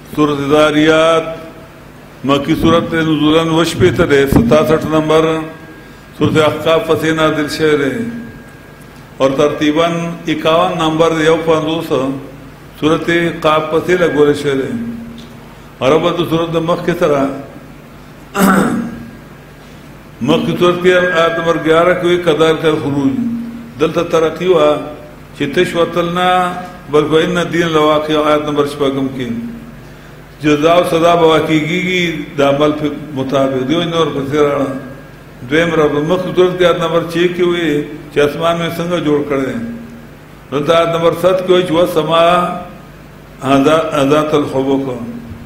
سورۃ ذاریات مکی صورت نزولن وشپیت ہے 67 نمبر. سورۃ احقاف پسے نازل شعر اور ترتیباً 51 نمبر 150 سورۃ قاف پسے لگول شعر عربت سورۃ مخ کی طرح مخ کی صورت کی آیت نمبر 11 کی قدر کا خروج دلتا ترقی ہوا چتش وطلنا بلکہ ان دین لواقع آیت نمبر 6 کی جزا و صدا بواقعی کی دامل مطابق دیو ان اور پسیر آنا دویم رب مخ کی صورت کی آیت نمبر 6 کی ہوئی چھ اسمان میں سنگا جوڑ کردیں دلتا آیت نمبر 7 کی ہوئی چھ وَسَمَا ذات الخبو کو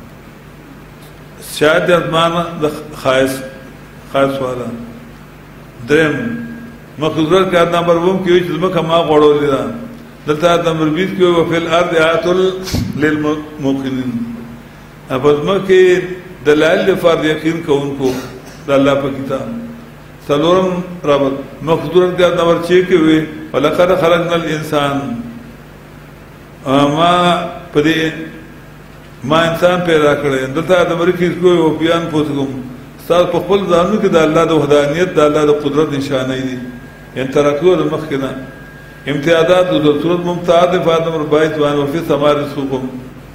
شاید اسمان خائص والا درم مخصوصات کے آیت نمبر 1 کی ہوئی چیزمک ہما قوڑو لیدہ دلتا آیت نمبر 20 کی ہوئی وَفِي الْأَرْضِ آیَةٌ لِلْمُوقِنِينَ افضمک کی دلائل لفارد یقین کا ان کو اللہ پر کتاب سلورم رابط مخصوصات کے آیت نمبر 6 کی ہوئی وَلَقَدْ خَلَقْنَا الْإِنسَانَ ما انسان پیدا کرے دلتا آیت نمبر 21 کی ہوئی وَبِيَانْ فُوسِكُمْ استاد په خپل ځانو کې د الله د وحدانیت د الله د قدرت نشانه دي ان ترکو د مخ کنه امتیازات د صورت ممتاز فاطمه نمبر 22 باندې او په سمار رسوکم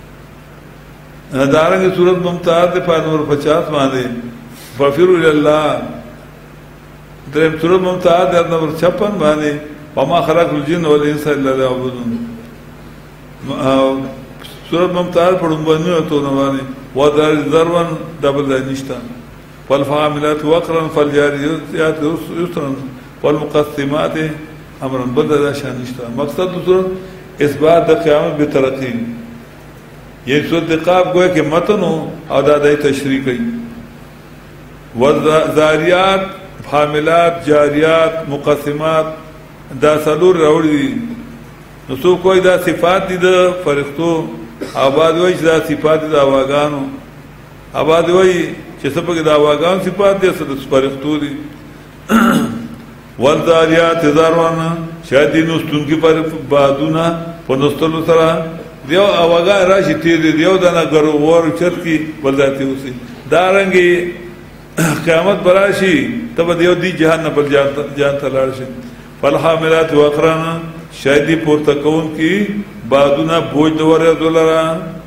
دارنګ صورت ممتاز فاطمه نمبر 50 باندې ففروا الى الله دریم صورت ممتاز نمبر 56 باندې وما خلق الجن والانس الا ليعبدون صورت ممتاز پړمبنه ته نو باندې وذر ذرون دبل نشتا والفعاملات وقرا فالجاريات يسرا والمقسمات امرا بدل شانشتا مقصد صورت اثبات قیامت بترقی یہ صورت قاف گوئے کہ متن او دادائی تشریح کی والذاریات حاملات جاریات مقسمات دا سلور روڑی دی نسو کوئی دا صفات دی دا فرختو آباد ویچ دا صفات دی دا آواگانو آباد ویچ چې سپک دا واغان صفات دي سد سپارختو دي والذاریات ذروان شادی نستون کی پر بادونا پنستلو سره دیو واغان راشي تیر دیو دنا غرو ور چر کی بلداتی اوسي دارنګي قیامت براشي تب دیو دی جهان پر جان تلاړ شي فالحاملات وقرنا شادی پور تکون کی بادونا بوج دور دولرا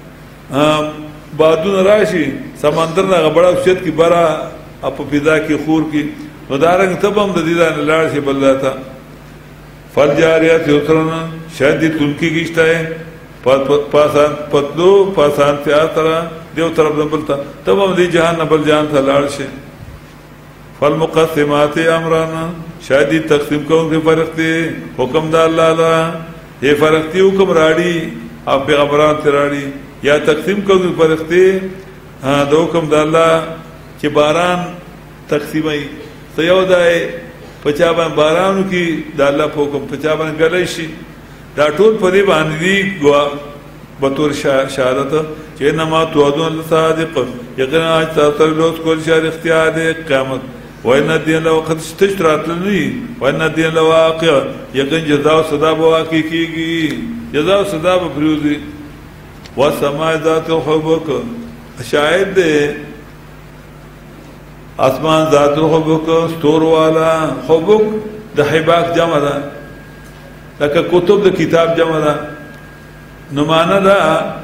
بادون راشی سمندر نا بڑا شد کی برا اپ فضا کی خور کی ندارنگ تب ہم دیدان لاڑ سے بلدا تھا فالجاریات یسرا شادی تنکی گشتا ہے پاسان پتلو پاسان سے آترا دیو طرف نبلتا تب ہم دی جہان نبل جان تھا لاڑ سے فالمقسمات امرانا شادی تقسیم کون کے فرقتے حکم دا اللہ لا یہ فرقتی حکم راڑی آپ پیغمبران تراڑی یا تقسیم کو فرختے دو حکم دا اللہ کہ باران تقسیم ای سیو دائے پچابان بارانو کی دا اللہ پا حکم پچابان گلشی دا ٹول پدی باندی گوا بطور شہادت کہ انما توعدون اللہ صادق یقین آج تاثر لوس کول شہر اختیار دے قیامت وَإِنَّ الدِّينَ لَوَقَدْ اسْتَشْتَرَاتْ لَنِي وَإِنَّ الدِّينَ لَوَاقِعَ یقین جزا و صدا بواقع کی گی جزا و صدا بفریوزی وَسَمَاءِ ذَاتِ الْحُبُّكَ شاید دے آسمان ذات الحبک ستور والا حبک دا حباک جمع دا لکه کتب دا کتاب جمع دا نمانا دا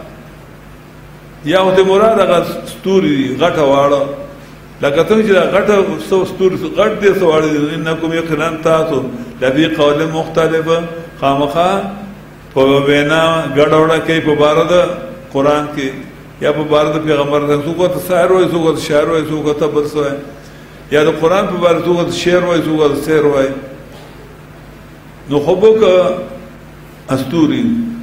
یا ہوتے مراد اگر ستوری غٹ وارا لکه تنگ چیزا غٹ سو ستوری غٹ دے سو وارا انکم یقنان تاسو لفی قول مختلف خامخا پا بینا گڑ وڑا کئی پا بارد قرآن کی یا پا بارد پیغمبر سو کو تا سائر ہوئی سو کو تا شعر ہوئی سو کو تا بس ہوئی یا دا قرآن پا بارد سو کو تا شعر ہوئی سو کو تا سیر ہوئی نو خبو کا استوری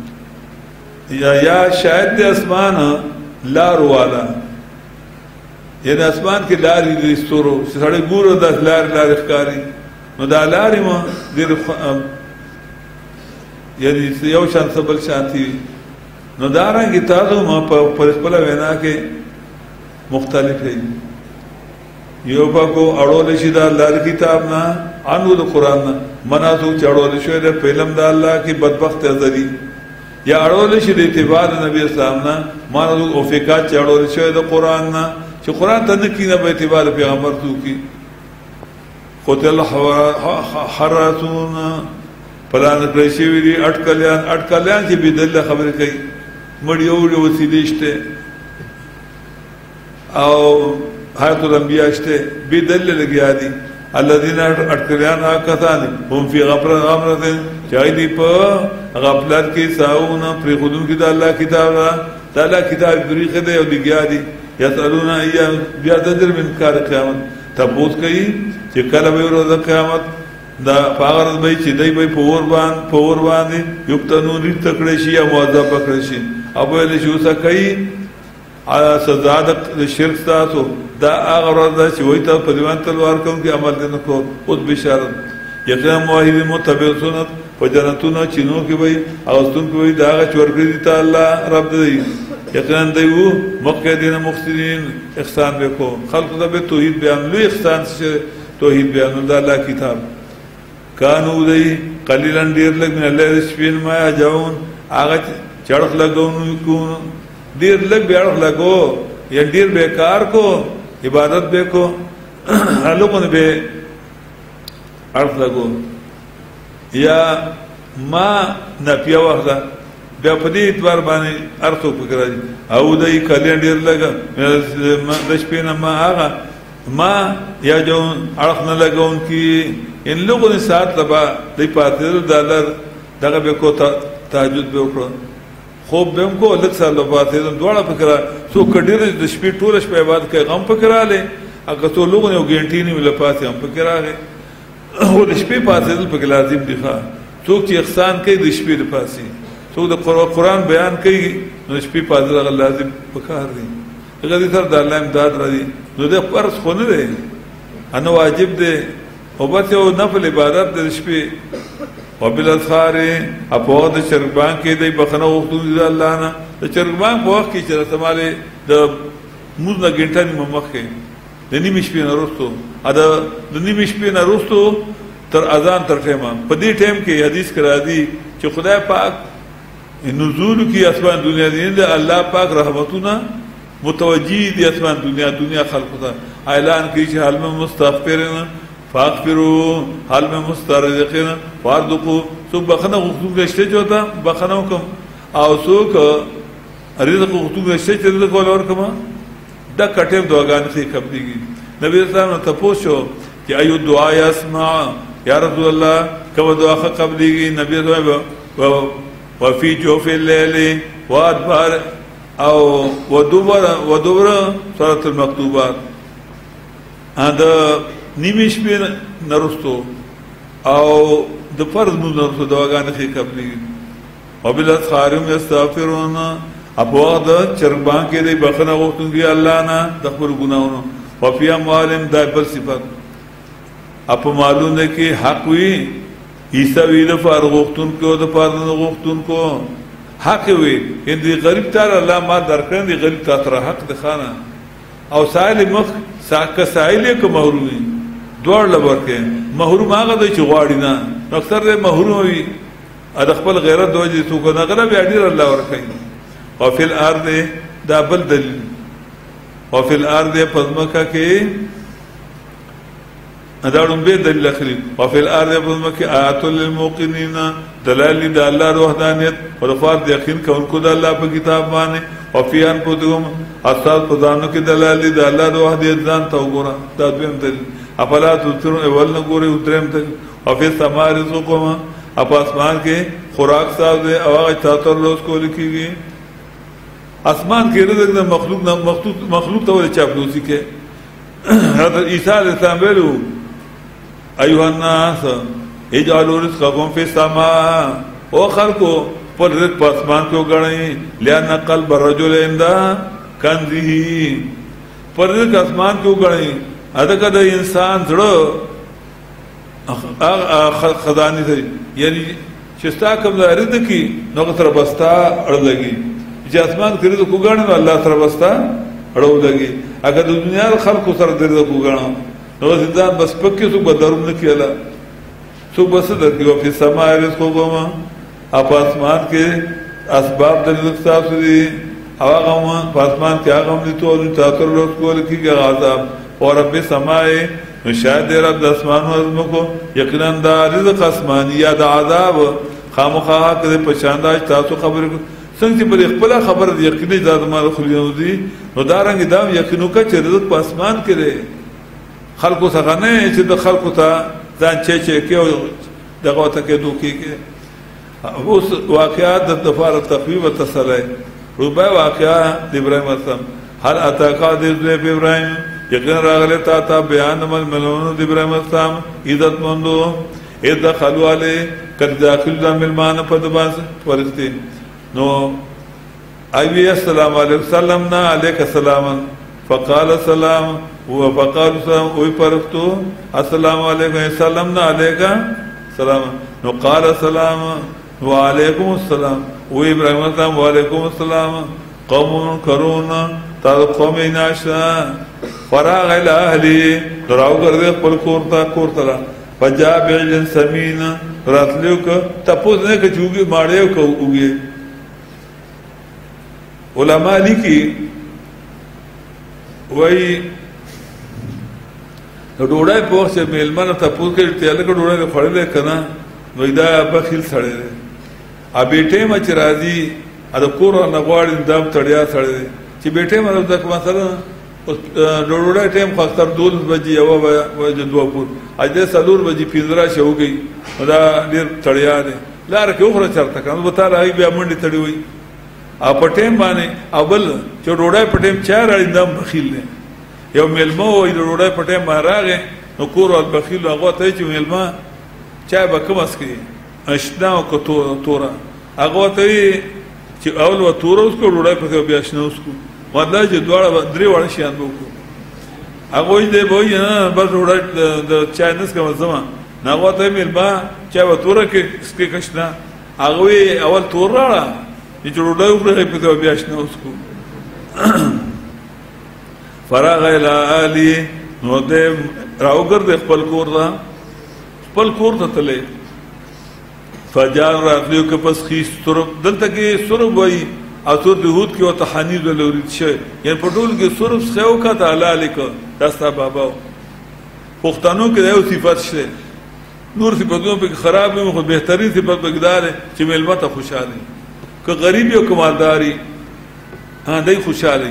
یا شاید دے اسمان لار والا یعنی اسمان کی لاری دی استورو سڑے گورو دا لار اخکاری نو دا لاری ما دیر یعنی یو شان سبل شانتی نو دارنگی تازو ما پر اسپلا وینا کے مختلف ہے یو پا کو اڑولشی دا اللہ دی کتاب نا عنو دا قرآن نا مناسو چاڑولشوی دا پیلم دا اللہ کی بدبخت ازری یا اړول شي د اعتبار نبی اسلام نه مانو او فقات چې اړول شي د قران نه چې قران ته نه کینه به اعتبار پیغمبر تو کی قتل حراسون پلان کړی شي وی اٹکلیان چې بدله خبره کوي مړیو وسیلې شته او حیات الانبیاء شته بدله لګیا دي الذين اٹکلیان کسان هم فی غفلت چای دی په غفلت کې ساونه پر خودون کې د الله کتاب د الله کتاب طریقه دی او لګیا دي یسالون ایام بیا د در من کار قیامت تبوت کوي چې کله به ورځ قیامت دا پاغرز به چې دای به پور باندې یو تنو ری تکړه شي او عذاب پکړه شي او له شو څه کوي سزا د شرک تاسو دا هغه ورځ چې وای ته په دیوان تلوار کوم کې عمل نه کو او بشارت یقینا موحد متبع سنت په جنتونو چینو کې وای او ستون کې وای دا چورګری ته الله رب دی یقینا دیو مکه دینه مخسرین احسان وکړو خلق ته به توحید بیان لوی احسان څه توحید بیان د الله کتاب کانو دی قلیلا ډیر لګ من الله سپین ما جاون هغه چړخ لګون کو ډیر لګ بیاړخ لګو یا ډیر بیکار کو عبادت به کو هلوونه به ارث لګو یا ما نه پیا وخته بیا په دې اتوار باندې ارثو فکر او دای کله ډیر لګا د شپې نه ما هغه ما یا جون ارث نه لګون کی ان لوګو نه سات لبا د پاتې دالر دغه به کو تهجد به وکړو خوب به کو لږ سره لپاره دواړه فکر سو کډیر د شپې ټول شپه عبادت کوي غم فکراله اګه ته لوګو نه ګنټی نه لپاره هم فکراله او د شپې پاتې په لازم دي ښا څوک چې احسان کوي د شپې لپاره څوک د قرآن بیان کوي نو شپې پاتې لازم پکار دي هغه دې سره د الله امداد راځي نو د فرض خو نه دی انه واجب دی او بس یو نفل عبادت د شپې وبالاسحار اپو د چرګبان کې دی بخنه وختونه د الله نه د چرګبان په وخت کې چې تماله د موږ نه ګنټه نیمه مخکې د نیمه شپې نه وروسته ادا د نیمه شپې نه وروسته تر اذان تر ټیمه په دې ټیم کې حدیث کرا دي چې خدای پاک نزول کی اسمان دنیا دې الله پاک رحمتونه متوجی دي اسمان دنیا خلق ته اعلان کوي چې حال میں مستغفرین فاغفروا حال میں مسترزقین فارزقوا سو بخنه غوښتو غشته جوړه بخنه کوم او سوک رزق غوښتو غشته چې رزق ولور کما دا کټه دعاګان سي قبليږي نبی رسول الله ته پوښتنه چې ايو دعا يسمع یا رسول الله کوم دعا قبليږي نبی رسول الله وفي جوف الليل وادبار او ودبر صلاه المكتوبات هذا نیمش په نرستو او د فرض مو نرستو دواګان کې قبلي او بل خارم استغفرون ابو د چربان کې دی بخنه غوښتونګي الله نه د خپل ګناونو او په اموالم د بل صفات اپ معلومه کې حق وی عیسی وی د فار غوښتون کو د فار غوښتون کو حق وی ان دی غریب تعالی الله ما درکړي دی غریب تعالی حق د خانه او سائل مخ ساکه سائل کو محرومي دوړ لور کې محروم هغه د چغواړي نه اکثر د محروم وي د خپل غیرت د وجې څوک نه غلا به ډیر الله ور کوي او فل ارض دا بل دلیل او فل ارض پزمکه کې اداړم به دلیل اخلي او فل ارض پزمکه آیات للموقنین دلائل د الله وحدانیت او فرض یقین کوونکو د الله په کتاب باندې او فیان پدوم اساس پدانو کې دلائل د الله وحدانیت ځان ته وګوره دا دویم دلیل افلا تذكرون اول نه ګوري اترم ته او په سما رزقکم اپ اسمان کې خوراک صاحب او هغه تاتر لوس کول کیږي اسمان کې رزق د مخلوق ته ول چاپلوسی کې حضرت عیسی علیہ السلام ویلو ایها الناس اجعلوا رزقکم فی السماء او خلقو پر رزق په اسمان کې وګڼئ لئن قلب الرجل عند کنزه پر رزق اسمان کې وګڼئ اته د انسان زړه خزانه دی یعنی چې ستا کوم رزق کی نو تر بستا اړ لګي چې اسمان کې رزق وګڼو الله تر بستا اړو لګي اگر د دنیا خلکو سره رزق وګڼو نو ځان بس پکې څو بدروم نه کیلا څو بس درکې په سما رزق وګما اپ اسمان کې اسباب د رزق تاسو دي او هغه په اسمان کې هغه هم دي ټول تاسو له کول کېږي عذاب او رب سماي شاید رب د اسمانو ازمکو یقینا دا رزق اسماني یا د عذاب خامخا کې په شانداج تاسو خبر څنګه پر خپل خبر یقیني ذات مال خلیو دي نو دا رنګ دا یقینو کا چې رزق په اسمان کې دی خلقو څنګه نه چې د خلقو ته ځان چې کې او دغه ته کې دوکې کې اوس واقعات د دفار تخفیف او تسلی ربع واقعا د ابراهیم السلام هل اتاقا د ابراهیم یقین راغله تا بیان ملمنون د ابراهیم السلام عزت مندو اذا خلوا علی کد داخل د ملمان په دباس ورستی نو ایوی السلام علیکم سلامنا علیک السلام فقال السلام وفقال السلام وی پرفتو السلام علیکم سلامنا علیک السلام نو قال السلام وعلیکم السلام وی ابراہیم السلام وعلیکم السلام قوم کرون تا قوم ناشا فراغ الى اهلی دراو کرده خپل کورتا فجا بعجن سمین راتلیو که تپوز نه که چوگی ماڑیو که اوگی علماء لیکی وی ډوډۍ په وخت چې میلمانه تپوس کوي چې هلکه ډوډۍ دې خوړلې که نه نو دا بخیل سړی دی ا بیټې ما چې راځي د کور نه غواړي دا تړیا سړی دی چې بیټې ما د مثلا ډوډۍ ټایم خو اکثر 12 بجې یوه بجې دوه پور اجده 4 بجې 15 شوګي دا ډېر تړیا دی لار کې وخوره چرته که نو به تا راغی بیا منډې تړي وي او په ټایم باندې او بل چې ډوډۍ په ټایم چا راړي دا هم بخیل دی یو میلمه وایي د ډوډۍ په ټایم باندې راغی نو کور وال بخیل هغه ته چې میلمه چای به کم اسکي اشنا او که توره هغه ته چې اول و توره وسکو ډوډۍ پسې بیا اشنا وسکو مطلب چې دواړه درې واړه شیان به وکړو هغه وایي دی به وایي نه بس ډوډۍ د چای نه څکم زما نو هغه ته میلمه چای به توره کې سکي که اشنا هغه وایي اول تور راړه چې ډوډۍ وخورې پسې بیا اشنا وسکو فراغ الى آلی نو دې راوګرځي خپل کور ته خپل کور ته تللی فجان راتلیو که پس خیس سرب دلته کې سرب وایي او سورت هود کې ورته حنیذ ولورید شوی یعنې په ټول کې سرب څه وکړه الله لیکه دا ستا بابا پښتنو کې دا یو صفت شته نور صفتونه پکې خراب وي خو بهترین صفت پکې دا دی چې میلمه ته خوشحالي که غریب او که مالداري دی خوشحالي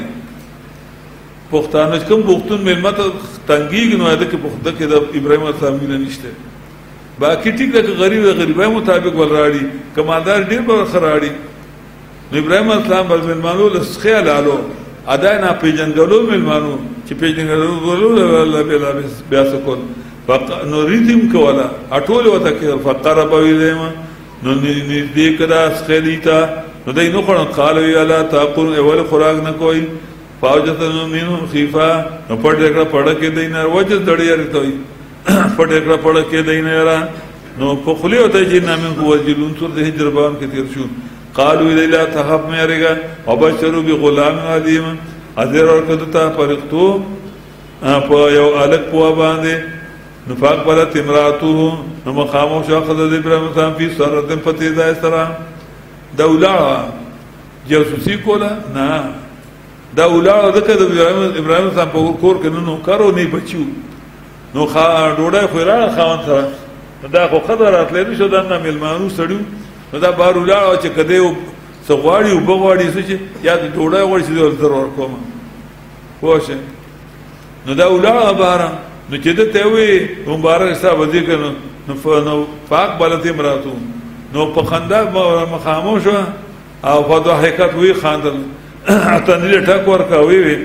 پښتانه کوم پښتون میلمه ته تنګېږي نو هده کې د ابراهیم السلام مینه نشته باقي ټیک ده که غریب د غریبۍ مطابق ول راړي که مالدار ډېر به ورخه راړي نو ابراهیم السلام به میلمانو له خیال حالو ادا نه پیژنګلو میلمانو چې پیژنګلو بیا څه کول نو ریتم کوله اټول ورته کېدل فقربه الیهما نو نږدې کړه سخیلي ته نو دی نو خوړل قال وی الا تاکلون اول خوراک نه کوئ فاوجتن منهم خیفا نو پټ کړه پړه کې دینه وجه دړی ارتوي پټ کړه پړه کې دینه را نو په خلی وته چې نامن کو وجلون تر د هجر بام کې تیر شو قالوا لا تخف مېرګه وبشروا بغلام علیم اذر ورکدتا فرختو په یو الک په باندې نفاق بلت امراته نو مخاموش اخذ ابراهیم السلام فی سرت فتیدا اسرا دولا جاسوسی کولا نه دا اولاړه دغه د ابراهیم السلام په کور کې نو کارو نه بچو نو ډوډۍ خو راړه خاوند سره دا خو قدر راتلی نشو دا نه میلمانو سړیو نو دا بهر ولاړه چې که دی څه غواړي اوبه غواړي څه چې یا د ډوډۍ غواړي چې زه ورته ورکوم پوه شئ نو دا ولاړه بهره نو چې ده ته یې ووایي مبارک ستا به ځي که نو پاک بلت امراتو نو په خندا مخاموش وه او په ضحکت وی خاندل تنیل ټک ورکا وی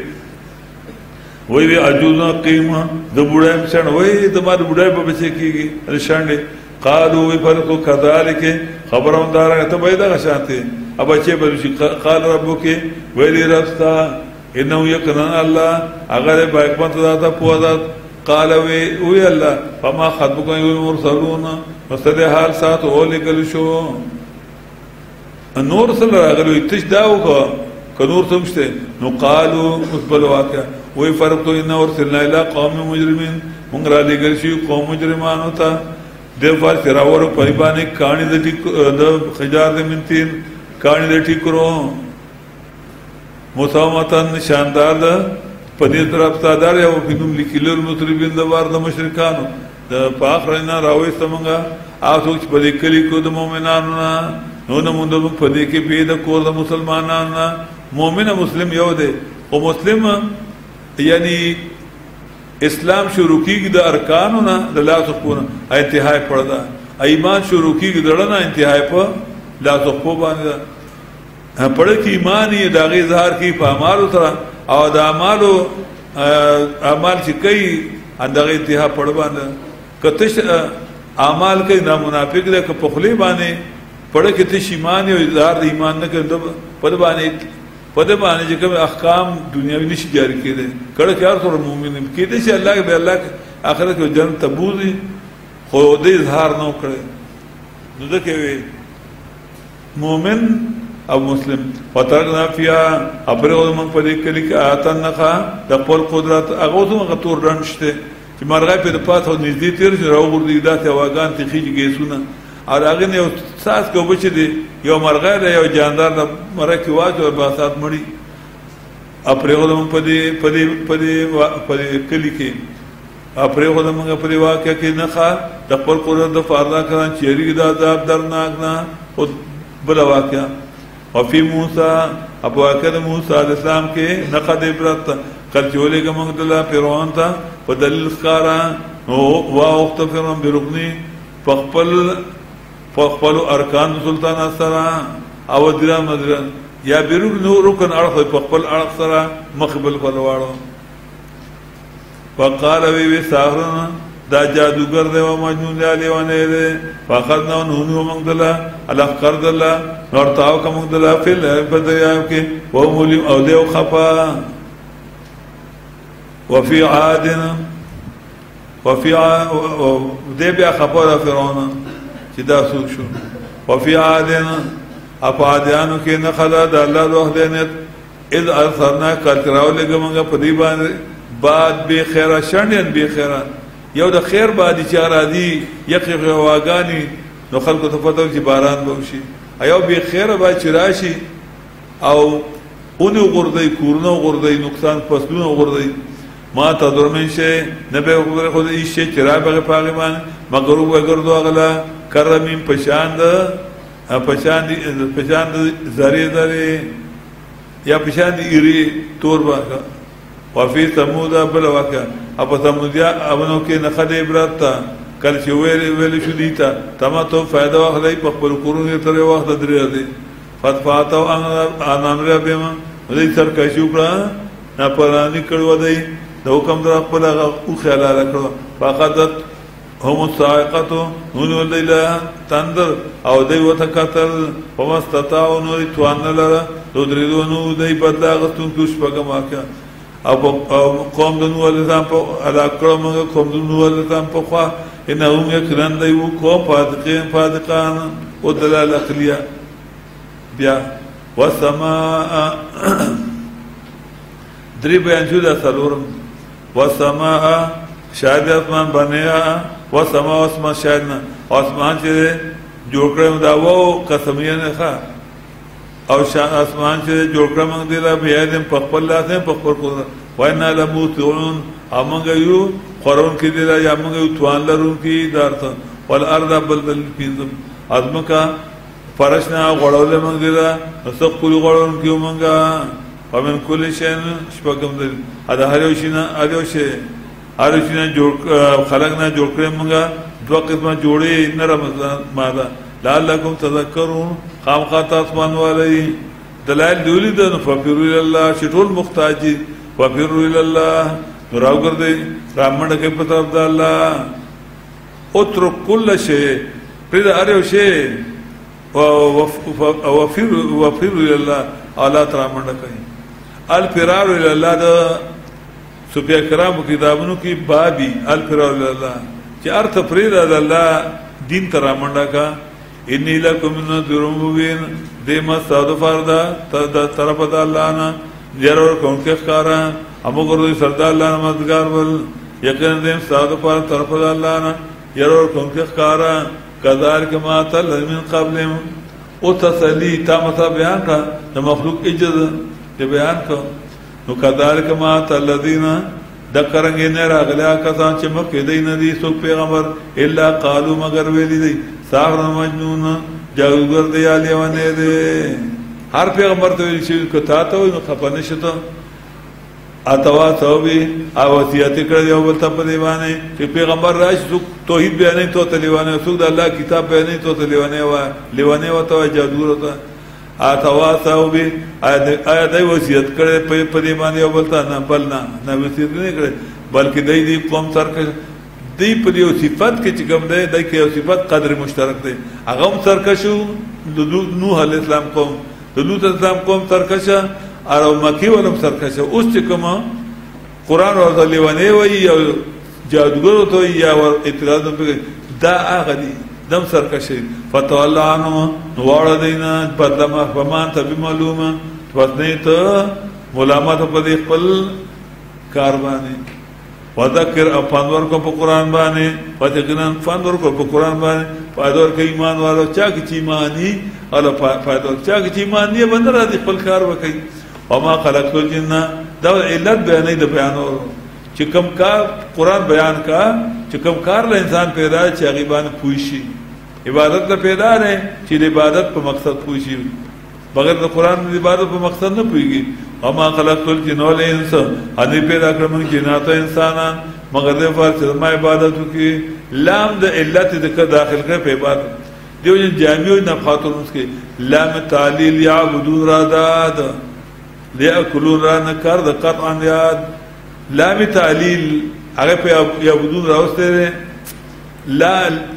عجوزا قیمه د بوډای پسند وی د مار بوډای په بچی کیږي رشانډي قالو وی فرقو كذلك خبرون دار ته پیدا غشانته اب بچي بلشي قال ربك ویلی رستا انه یقنا الله اگر با حکمت ذات پوزات قال وی الله فما خطبكم المرسلون مستد حال سات اول کل شو نور صلی الله علیه و تشداو کنور تمشته نو قالو مقبل واقع وی فرقتو ان ورسلنا الى قوم مجرمين مونږ را لګل شي قوم مجرمانو ته د فار تراور پریبانه کہانی د خجار د منتین کانی دے ٹھیک کرو مساومتن شاندار دا پدی طرف تادار یا وفینم لکیلر مطربین دا وار دا مشرکانو دا پاخرنا راویستا منگا آسوچ پدی کلی کو دا مومنانونا نونا مندو پدی کی پیدا کور دا مسلمانانونا مومن مسلم یو دے و مسلم یعنی اسلام شروع کی گی دا ارکانونا دا لا سخپونا انتہائی پڑھ دا ایمان شروع کی گی دڑنا انتہائی پا لا سخپو بانی دا پڑھ کی ایمانی داغی اظہار کی پا عمالو سرا او دا عمال چی کئی انداغی انتہا پڑھ بانی کتش عمال کئی نامنافق دے کہ پخلی بانی پڑھ کی تش ایمانی و اظہار دا ایمان نکر پڑھ بانی جکم احکام دنیاوی نشی جاری کی دے کڑا کیار سور مومن کی دے سے اللہ کے بے اللہ کے آخرت کے جنم تبوزی خود اظہار نو کرے نو دکے وے مومن اب مسلم فترکنا فیا ابرے غد منگ پدے کلی کہ آتن نخا دقبل قدرت اغوزو منگا تور رنشتے چی مرغای پید پاس ہو نزدی تیر چی راو گردی دا تی واگان تی خیج گیسونا اور آگے نے ساس کو بچے دے یو مرغای دا یو جاندار دا مرغای کی واج اور باسات مڑی اپرے غد منگ پدے کلی کے اپرے غد منگا پدے واقعہ کی نخا دقبل قدرت دا فاردا کران چیری دا عذاب درناکنا بلا واقعہ وفی موسیٰ اب واقعہ دا موسیٰ علیہ السلام کے نقد عبرت کل چولے کا مقدلہ پیروان تا پا دلیل خکارا واخت فرون برکنی پخپلو ارکان سلطان اثرا او درام ندران یا برکن ارخ پخپل ارخ سرا مقبل پروارو وقال وی ساغرنا دا جادوگر دے و مجنون دے لیوانے دے فاخذنا و نونو مقدلہ علق قرد اللہ نورتاو کا مقدلہ فی اللہ بدریاب کے وہ مولیم اولے و خفا وفی عادنا دے بیا خفا دا فرعونا چدا سوک شو وفی عادنا اپ عادیانو کے نخلا دا اللہ دو احدینت اذ ارسرنا کتراو لے گمانگا پدیبان بعد بے خیرہ شنڈین بے خیرہ یو دا خیر بادی چارا دی یقی واگانی نو خلقو تفتو چی باران بوشی ایو بی خیر بادی چراشی او اونو غردی کورنو غردی نقصان پسلونو غردی ما تدرمین شے نبی خود ایش شے چرا بغی پاغیمان مغروب اگردو اغلا کرمین پشاند زری یا پشاند ایری تور باقا وفی سمودا بلا واقع اپا سمودیا ابنو کے نخد عبرت تا کل چی ویلی شو دیتا تما تو فائدہ وقت لی پخبر قرون ترے وقت دریا دی فتفاتاو آنان ریا بیما دی سرکشی اکڑا نا پرانی کڑوا دی دا حکم در اقبل او خیالا رکڑوا فاقدت هم السائقتو نونو لیلہ تندر او دی وطقتل فمستطاو نوری توان لرا دو دریدو نو دی بدلا غستون کیوش پاکم آکیا قوم دنو علیہ السلام پا علاق کرو منگا قوم دنو علیہ السلام پا خواہ انہوں یکرن دیو قوم فادقان و دلال اقلیہ بیا والسماء دری بیان شدہ سلورم والسماء شاید اسمان بنیا والسماء اسمان شاہدنا اسمان چیزے جوڑ کرم داوو قسمیہ نے خواہ او اسمان چیزے جوڑ کرم دیلا بیادم پخپل لاسیں پخپل قدرت وَإِنَّا لَمُوسِعُونَ امنگا یو خورون کی دیلا یا امنگا یو توان لرون کی دارتا والارض بلدل پینزم ازمکا فرشنا غڑول منگ دیلا نسق کلی غڑون کی امنگا ومن کلی شین شپاکم دل ادا ہریوشینا خلقنا جوڑ کرے منگا دو قسمہ جوڑے نرم مادا لعلکم تذکرون خامخات آسمان والی دلائل دولی دن ففیرو الاللہ شٹول مختاجی وفیرو الاللہ نراو کردے رامنڈ کے پترف دا اللہ اترک کل شے پرید آریو شے وفیرو الاللہ آلات رامنڈ کہیں الفرارو الاللہ دا سفیہ کرام کتابنو کی بابی الفرارو الاللہ چی ارث پرید دا اللہ دین ترامنڈا کا انی لکم من ذرم مبین دیما سادو فاردا طرف دا اللہ نا جرور کون کے خکارا امو گردوی سردا اللہ نا مددگار بل یقین دیم سادو فارد طرف دا اللہ نا جرور کون کے خکارا کذار کما تل من قبلیم او تسلی تا مسا بیان کا د مخلوق عجز دې بیان کو نو کذالک ما الذین ذکرنګ نه راغلا کسان چې مکه دین دي سو پیغمبر الا قالوا مگر ویلی دي ساحر مجنون جادوګر دی یا لیوانه دی هر پیغمبر ته ویل شي کته ته نو خپنه شته اتوا توبه او وصیت کړ یو بل ته په دیوانه چې پیغمبر راش توحید بیانې ته لیوانه سو د الله کتاب بیانې ته لیوانه وته جادوګر وته اتوا توبه آیا دای وصیت کړ په دیوانه یو بل ته نه بل نه وصیت نه کړ بلکې دای قوم سرکش دی په یو صفات کې چې کوم دی دای کې یو صفات قدر مشترک دی هغه هم سرکشو د نوح علی السلام قوم د لوط السلام قوم سرکشه او مکی ولهم سرکشه اوس چې کوم قران ورته لیوانه وي یا جادوګر ته یا اعتراض دا هغه دی دم سرکشه فتوالله عنه نواړه دینا بدلما فمان ته معلومه پسنه ته ملامت په خپل کار باندې وذکر افانور کو په قران باندې فتقنن فانور کو په قران باندې فادور کې ایمان والو چا کې ایمانی الا فادور چا کې ایمانی باندې را دي خپل کار وکي وما خلقت الجن دا علت بیانې د بیانولو چې کوم کار قران بیان کا چې کوم کار له انسان پیدا چې غیبان پوښي عبادت له پیدا نه چې د عبادت په مقصد پوښي بغیر د قران د عبادت په مقصد نه پويږي وما خلقت الجن والانس هدي پیدا کړم جنات او انسانان مگر د فرض ما عبادت کی لام د علت د داخل کړ په عبادت دیو جامع نفحات کې لام تعلیل یعبدون راداد لیاکلون را نکر د قطعا یاد لام تعلیل هغه په یعبدون راوسته لا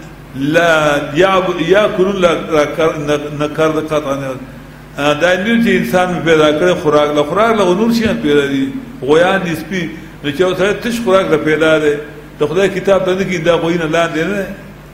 یاکلون نکر د قطعا یاد دا نیو چې انسان پیدا کړ خوراک له نور شي پیدا دي غویان نسبی نو چې اوسه تش خوراک له پیدا ده د خدای کتاب ته کې دا غوینه لاندې نه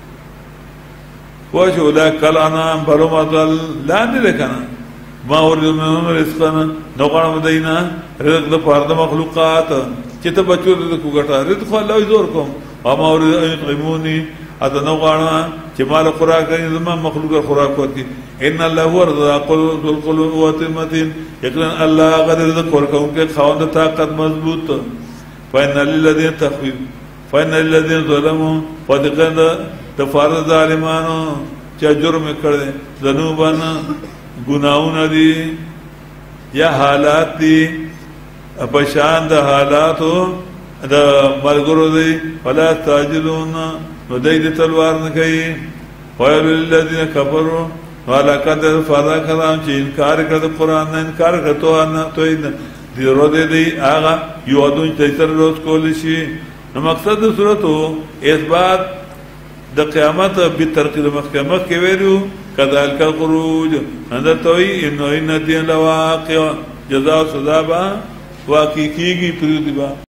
واجه ولا کلانا برمدل لاندې لکنه ما ورد من رزقنا نوغړم دینا رزق د فرد مخلوقات چې ته بچو د کوګټه رزق الله زور کوم ما ورد ایمونی اته نوغړم چې مال خوراک کوي زما مخلوق خوراک کوي ان الله هو الرزاق ذو القوة المتين یقینا الله غد رزق ورکوم کې خواند طاقت مضبوط فإن للذين تخويف فإن للذين ظلموا فدقن تفارض ظالمانو چې جرم کړي ذنوبن گناہوں دی یا حالات دی پشان دا حالاتو دا مرگرو دی فلا تاجلون نو دی تلوار نکئی ویلو للذین کفروا والا قدر فادا کرام چی انکار کرد قرآن نا انکار کرد توید دی رو دی آغا یوادون تیسر روز کولشی نو مقصد دا صورتو اثبات د قیامت به ترقی د محکمه کې ویلو کذالک الخروج اندتوی انه ان دین لواقع جزاء سزا با واقع کیږي پریدي با